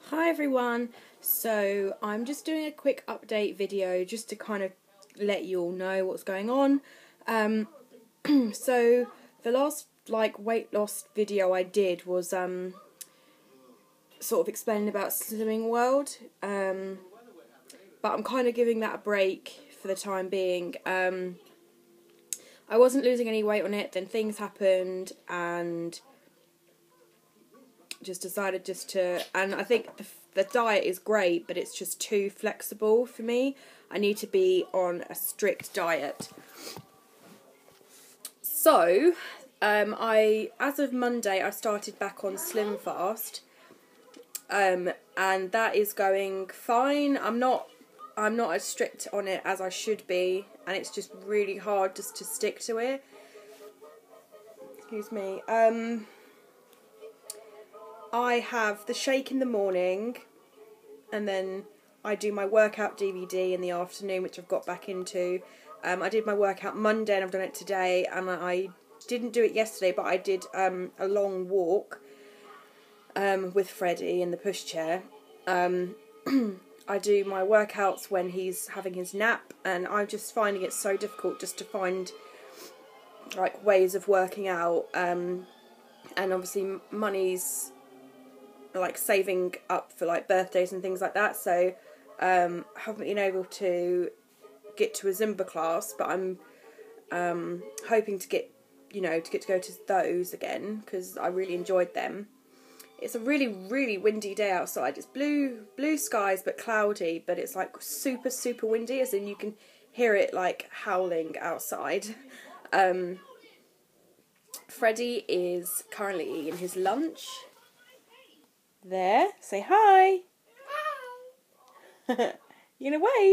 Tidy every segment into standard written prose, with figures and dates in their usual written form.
Hi everyone, so I'm just doing a quick update video just to kind of let you all know what's going on. So the last weight loss video I did was sort of explaining about Slimming World, but I'm kind of giving that a break for the time being. I wasn't losing any weight on it, then things happened and just decided and I think the diet is great, but it's just too flexible for me. I need to be on a strict diet. So, as of Monday, I started back on Slim Fast, and that is going fine. I'm not as strict on it as I should be, and it's just really hard just to stick to it. Excuse me. I have the shake in the morning, and then I do my workout DVD in the afternoon, which I've got back into. I did my workout Monday and I've done it today, and I didn't do it yesterday, but I did a long walk with Freddie in the pushchair. I do my workouts when he's having his nap, and I'm just finding it so difficult just to find ways of working out, and obviously money's saving up for birthdays and things like that, so haven't been able to get to a Zumba class, but I'm hoping to get to go to those again, because I really enjoyed them. It's a really windy day outside. It's blue skies but cloudy, but it's super windy, as in you can hear it howling outside. Freddie is currently eating his lunch. There, say hi. Hi. You gonna wave?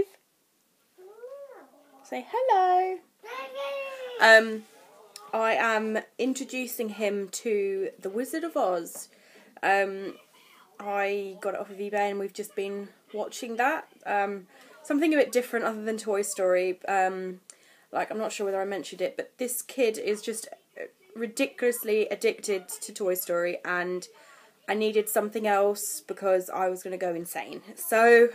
Say hello. I am introducing him to The Wizard of Oz. I got it off of eBay and we've just been watching that. Something a bit different other than Toy Story. I'm not sure whether I mentioned it, but this kid is just ridiculously addicted to Toy Story, and I needed something else because I was going to go insane. So,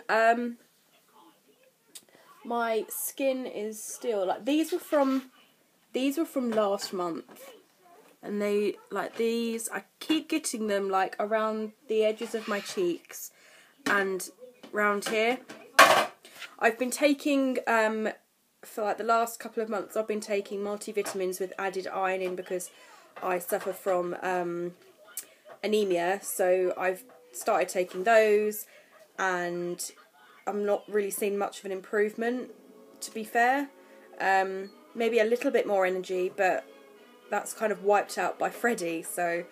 my skin is still, these were from last month. And these, I keep getting them, around the edges of my cheeks and round here. I've been taking, for the last couple of months, I've been taking multivitamins with added iron in because I suffer from, anemia, so I've started taking those, and I'm not really seeing much of an improvement, to be fair. Maybe a little bit more energy, but that's kind of wiped out by Freddie, so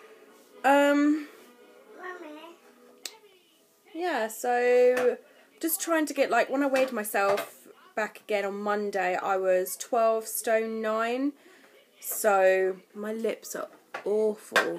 yeah, so just trying to get, when I weighed myself back again on Monday, I was 12 stone 9, so my lips are awful.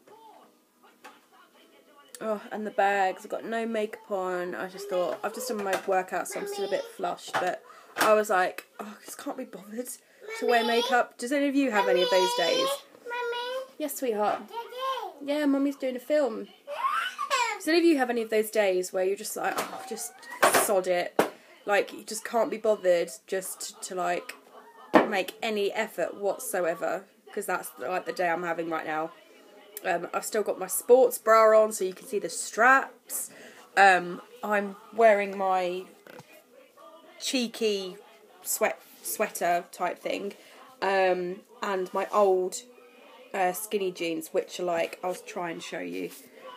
Oh, and the bags, I've got no makeup on. I just thought, I've just done my workout, so I'm still a bit flushed, but I was like, oh, I just can't be bothered to wear makeup. Does any of you have any of those days? Mummy. Yes, sweetheart. Daddy. Yeah, Mummy's doing a film. Does any of you have any of those days where you're just oh, just sod it? You just can't be bothered just to make any effort whatsoever, because that's the day I'm having right now. I've still got my sports bra on so you can see the straps. I'm wearing my cheeky sweater type thing, and my old skinny jeans, which are I'll try and show you.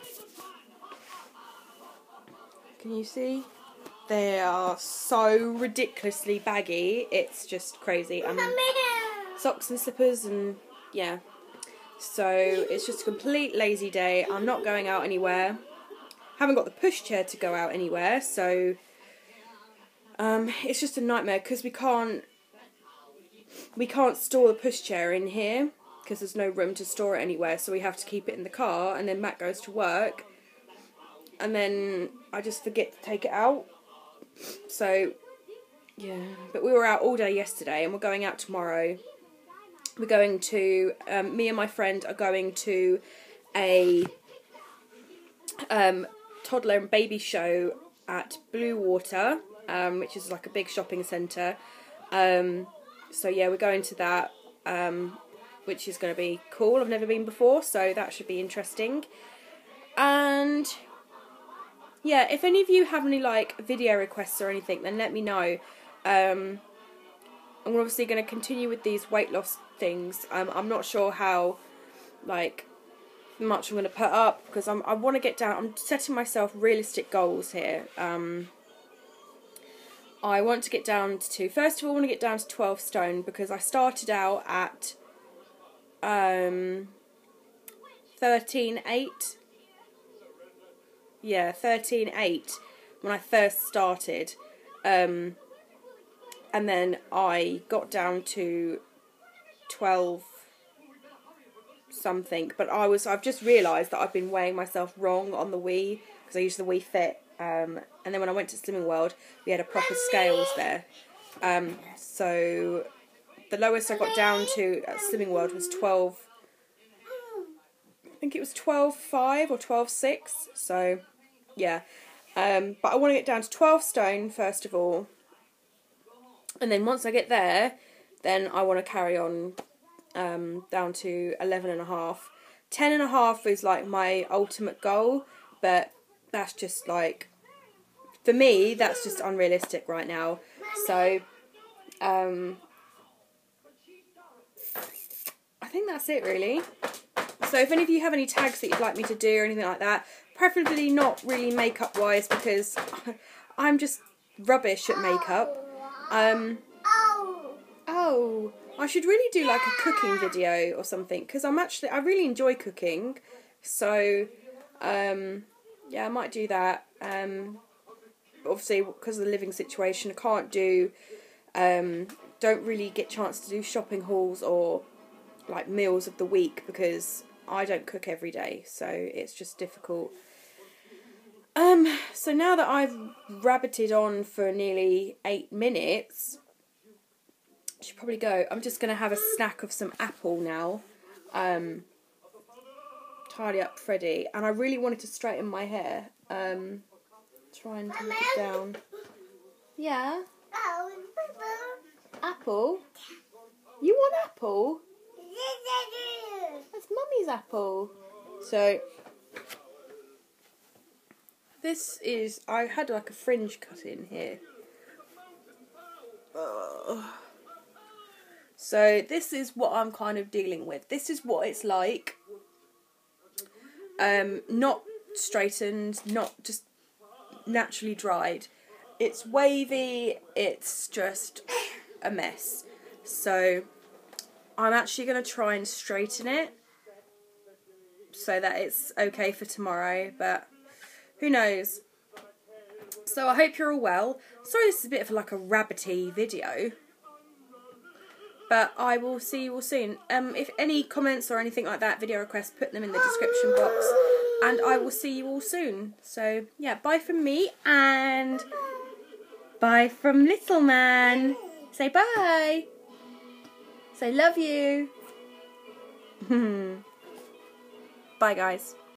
Can you see? They are so ridiculously baggy, it's just crazy. Socks and slippers, and yeah. So it's just a complete lazy day. I'm not going out anywhere. Haven't got the pushchair to go out anywhere, so it's just a nightmare because we can't store the pushchair in here because there's no room to store it anywhere. So we have to keep it in the car, and then Matt goes to work, and then I just forget to take it out. So yeah, but we were out all day yesterday, and we're going out tomorrow. We're going to, me and my friend are going to a toddler and baby show at Blue Water, which is like a big shopping centre. So yeah, we're going to that, which is going to be cool. I've never been before, so that should be interesting. And yeah, if any of you have any like video requests or anything, then let me know. I'm obviously going to continue with these weight loss things. I'm not sure how like much I'm going to put up, because I want to get down. I'm setting myself realistic goals here. I want to get down to, first of all, I want to get down to 12 stone, because I started out at 13.8. Yeah, 13.8 when I first started. And then I got down to 12 something, but I've just realised that I've been weighing myself wrong on the Wii, because I use the Wii Fit, and then when I went to Slimming World we had a proper scales there, so the lowest I got down to at Slimming World was 12, I think it was 12.5 or 12.6, so yeah, but I want to get down to 12 stone first of all, and then once I get there, then I want to carry on down to 11.5. 10.5 is like my ultimate goal, but that's just like, for me, that's just unrealistic right now. So I think that's it really. So if any of you have any tags that you'd like me to do or anything like that, preferably not really makeup wise, because I'm just rubbish at makeup. Oh, I should really do like a cooking video or something, because I really enjoy cooking, so yeah, I might do that. Obviously because of the living situation, I can't do, don't really get a chance to do shopping hauls or like meals of the week, because I don't cook every day, so it's just difficult. So now that I've rabbited on for nearly 8 minutes, I should probably go. I'm just going to have a snack of some apple now. Tidy up Freddie. And I really wanted to straighten my hair. Try and take it down. Yeah? Apple? You want apple? That's Mummy's apple. So, this is, I had like a fringe cut in here. So this is what I'm kind of dealing with. This is what it's like. Not straightened, not just naturally dried. It's wavy, it's just a mess. So I'm actually going to try and straighten it so that it's okay for tomorrow, but who knows. So I hope you're all well. Sorry this is a bit of like a rabbity video, but I will see you all soon. If any comments or anything like that, video requests, put them in the description box, and I will see you all soon. So yeah, bye from me, and bye from little man. Say bye. Say love you. Bye guys.